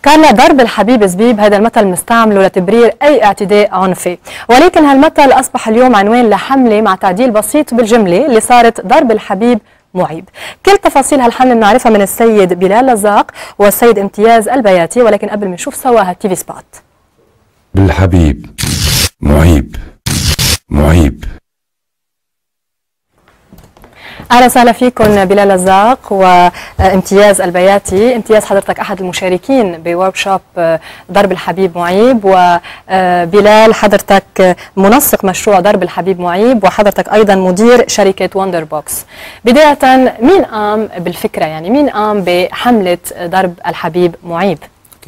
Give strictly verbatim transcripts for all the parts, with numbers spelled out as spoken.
كارلا، ضرب الحبيب زبيب هذا المثل مستعمله لتبرير أي اعتداء عنفي، ولكن هالمثل أصبح اليوم عنوان لحملة مع تعديل بسيط بالجملة اللي صارت ضرب الحبيب معيب. كل تفاصيل هالحملة بنعرفها من السيد بلال لزاق والسيد امتياز البياتي، ولكن قبل ما نشوف سوا هالتي في سبوت. بالحبيب معيب معيب. اهلا وسهلا فيكم بلال لزاق وامتياز البياتي. امتياز، حضرتك احد المشاركين بورك شوب ضرب الحبيب معيب، وبلال حضرتك منسق مشروع ضرب الحبيب معيب، وحضرتك ايضا مدير شركه وندر بوكس. بدايه، مين قام بالفكره؟ يعني مين قام بحمله ضرب الحبيب معيب؟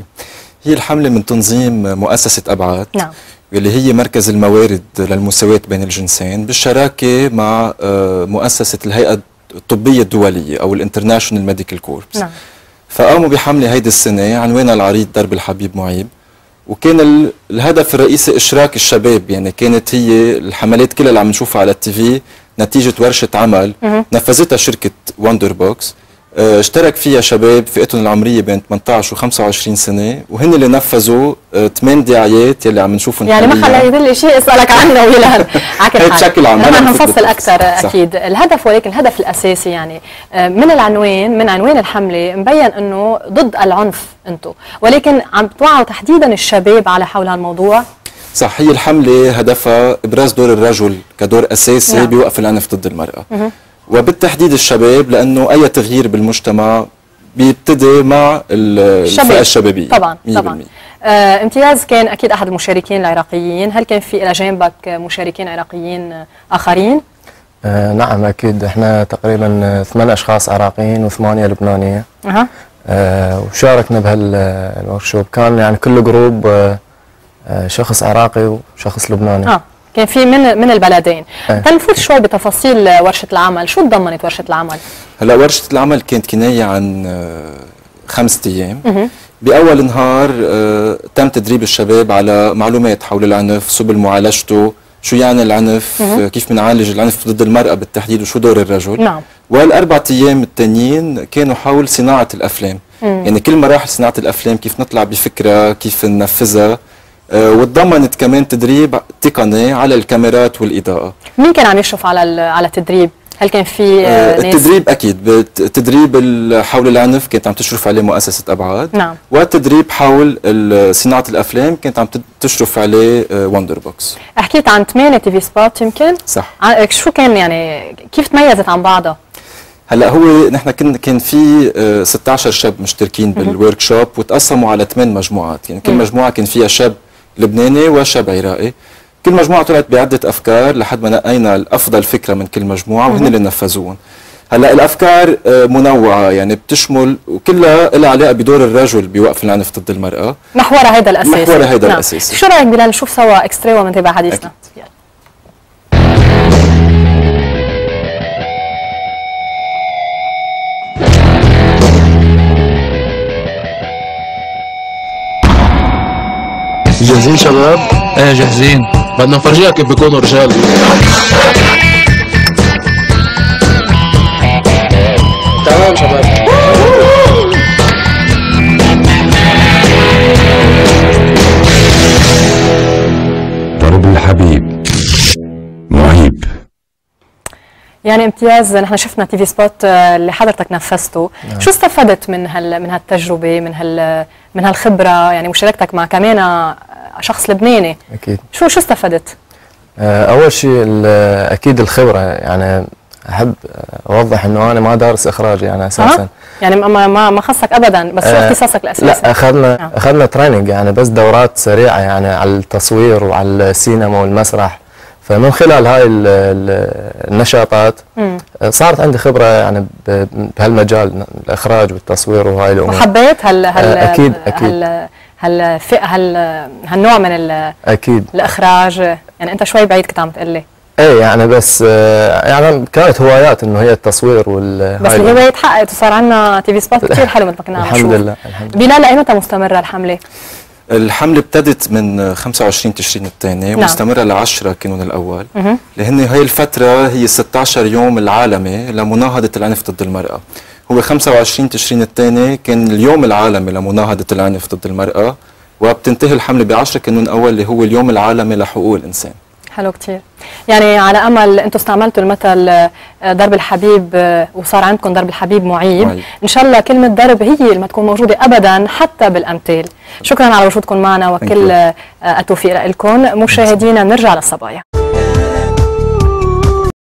هي الحمله من تنظيم مؤسسه ابعاد، نعم، واللي هي مركز الموارد للمساواة بين الجنسين بالشراكة مع مؤسسة الهيئة الطبية الدولية أو الانترناشونال ميديكال كوربس. نعم. فقاموا بحملة هيدي السنة عنوانها العريض ضرب الحبيب معيب، وكان الهدف الرئيسي إشراك الشباب. يعني كانت هي الحملات كلها اللي عم نشوفها على التي في نتيجة ورشة عمل نفذتها شركة وندر بوكس، اشترك فيها شباب فئتهم العمريه بين ثمانية عشر و خمسة وعشرين سنه، وهن اللي نفذوا ثمان دعايات يلي عم نشوفهم. يعني ما خلى يدل شيء اسالك عنه بلال. عكس بشكل عام نحن هنفصل اكثر اكيد الهدف، ولكن الهدف الاساسي يعني من العنوان من عنوان الحمله مبين انه ضد العنف انتم، ولكن عم توعوا تحديدا الشباب على حول هالموضوع. صح، هي الحمله هدفها ابراز دور الرجل كدور اساسي نعم. بيوقف العنف ضد المراه، مه. وبالتحديد الشباب، لانه اي تغيير بالمجتمع بيبتدي مع الفئه الشبابيه. طبعا طبعا. آه امتياز كان اكيد احد المشاركين العراقيين، هل كان في الى جانبك مشاركين عراقيين اخرين؟ آه نعم اكيد، احنا تقريبا ثمان اشخاص عراقيين وثمانيه لبنانيه. اها آه وشاركنا بهالوركشوب. كان يعني كل جروب آه شخص عراقي وشخص لبناني. اه كان في من من البلدين. تنفوت شوي بتفاصيل ورشه العمل، شو تضمنت ورشه العمل؟ هلا ورشه العمل كانت كنايه عن خمسة ايام. مه. باول نهار تم تدريب الشباب على معلومات حول العنف، سبل معالجته، شو يعني العنف، مه. كيف بنعالج العنف ضد المراه بالتحديد، وشو دور الرجل. نعم. والاربع ايام التانيين كانوا حول صناعه الافلام. مه. يعني كل مراحل صناعه الافلام، كيف نطلع بفكره، كيف ننفذها، وتضمنت كمان تدريب تقني على الكاميرات والاضاءه. مين كان عم يشرف على على التدريب؟ هل كان في ناس؟ التدريب اكيد، التدريب حول العنف كانت عم تشرف عليه مؤسسه ابعاد. نعم. والتدريب حول صناعه الافلام كانت عم تشرف عليه وندر بوكس. حكيت عن ثمانية تي في سبوت يمكن؟ صح. شو كان يعني كيف تميزت عن بعضها؟ هلا هو نحن كنا كان في ستة عشر شاب مشتركين بالورك شوب، وتقسموا على ثمان مجموعات. يعني كل مجموعه كان فيها شاب لبناني وشاب عراقي. كل مجموعه طلعت بعده افكار لحد ما نقينا الافضل فكره من كل مجموعه، وهن اللي نفذوهم. هلا الافكار منوعه، يعني بتشمل وكلها لها علاقه بدور الرجل بوقف العنف ضد المراه. محورها هيدا الاساسي. محورها هيدا نعم. الاساسي. شو رايك بلال نشوف سوا اكسترا ومنتابع حديثنا؟ جاهزين شباب؟ ايه جاهزين. بدنا نفرجيها كيف بيكونوا رجال. تمام شباب. ضرب الحبيب معيب. يعني امتياز، نحن شفنا تي في سبوت اللي حضرتك نفذته، نعم. شو استفدت من هال من هالتجربه، من هال من هالخبره، يعني مشاركتك مع كمان شخص لبناني؟ اكيد. شو شو استفدت؟ اول شيء اكيد الخبره. يعني احب اوضح انه انا ما دارس اخراج يعني اساسا. أه؟ يعني ما ما ما خصك ابدا، بس شو اختصاصك الاساسي؟ لا اخذنا نعم. اخذنا تريننج، يعني بس دورات سريعه يعني على التصوير وعلى السينما والمسرح. فمن خلال هاي النشاطات مم. صارت عندي خبره يعني بهالمجال، الاخراج والتصوير وهاي الامور. وحبيت هال هال اكيد اكيد هال هالفئه هال هالنوع من اكيد الاخراج. يعني انت شوي بعيد كنت عم تقول لي. ايه يعني بس يعني كانت هوايات انه هي التصوير وال بس الهوايه تحققت وصار عندنا تي في سبوت كثير حلو مثل ما كنا عم نشوف. الحمد لله الحمد لله. بلال، لايمتى مستمره الحمله؟ الحملة ابتدت من خمسة وعشرين تشرين الثاني ومستمرة ل عشرة كانون الأول، لأن هي الفترة هي ستة عشر يوم العالمي لمناهضة العنف ضد المرأة، هو خمسة وعشرين تشرين الثاني كان اليوم العالمي لمناهضة العنف ضد المرأة، وبتنتهي الحملة ب عشرة كانون أول اللي هو اليوم العالمي لحقوق الإنسان. حلو كتير. يعني على امل انتم استعملتوا المثل ضرب الحبيب وصار عندكم ضرب الحبيب معيب، معيب. ان شاء الله كلمه ضرب هي اللي ما تكون موجوده ابدا حتى بالامثال. شكرا على وجودكم معنا وكل التوفيق لكم. مشاهدينا نرجع للصبايا.